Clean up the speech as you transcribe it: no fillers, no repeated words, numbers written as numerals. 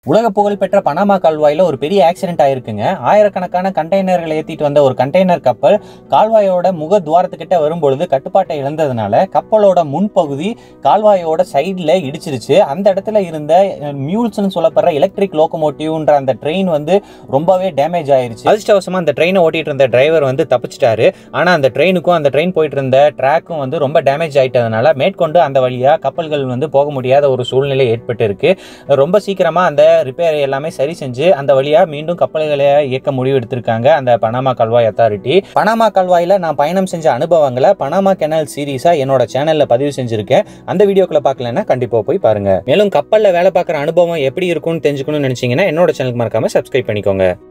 உலக புகழ்பெற்ற பனாமா கால்வாயில ஒரு பெரிய ஆக்சிடென்ட் ஆயிருக்குங்க. ஆயிரக்கணக்கான கண்டெய்னர்களை ஏத்திட்டு வந்த ஒரு கண்டெய்னர் கப்பல் கால்வாயோட முக துவாரத்துக்கிட்ட வரும்பொழுது கட்டுப்பாட்டை இழந்ததுனால கப்பலோட முன்பகுதி கால்வாயோட சைட்ல இடிச்சிருச்சு. அந்த இடத்துல இருந்த மியூல்ஸ்னு சொல்லப்படுற எலக்ட்ரிக் லோகோமோட்டிவ்ன்ற அந்த ட்ரெயின் ரொம்பவே டேமேஜ் ஆயிருச்சு. அதிர்ஷ்டவசமா அந்த ட்ரெயினை ஓட்டிட்டு இருந்த டிரைவர் தப்பிச்சிட்டாரு. ஆனா அந்த ட்ரெயினுக்கும் அந்த ட்ரெயின் போயிட்டு இருந்த ட்ராக்கும் ரொம்ப டேமேஜ் ஆயிட்டதுனால மேற்கொண்டு அந்த வழியா கப்பல்கள் போக முடியாத ஒரு சூழ்நிலை ஏற்பட்டு இருக்கு. ரொம்ப சீக்கிரமா அந்த ரிப்பேர் எல்லாமே சரி செஞ்சு அந்த வழியா மீண்டும் கப்பல்களை இயக்க முடிவு எடுத்திருக்காங்க அந்த பனாமா கால்வாய் அத்தாரிட்டி. பனாமா கால்வாயில நான் பயணம் செஞ்ச அனுபவங்களை பனாமா கெனல் சீரீஸா என்னோட சேனல்ல பதிவு செஞ்சிருக்கேன். அந்த வீடியோக்களை பார்க்கலன்னா கண்டிப்பா போய் பாருங்க. மேலும் கப்பல்ல வேலை பார்க்குற அனுபவம் எப்படி இருக்கும்னு தெரிஞ்சுக்கணும்னு நினைச்சீங்கன்னா என்னோட சேனலுக்கு மறக்காம சப்ஸ்கிரைப் பண்ணிக்கோங்க.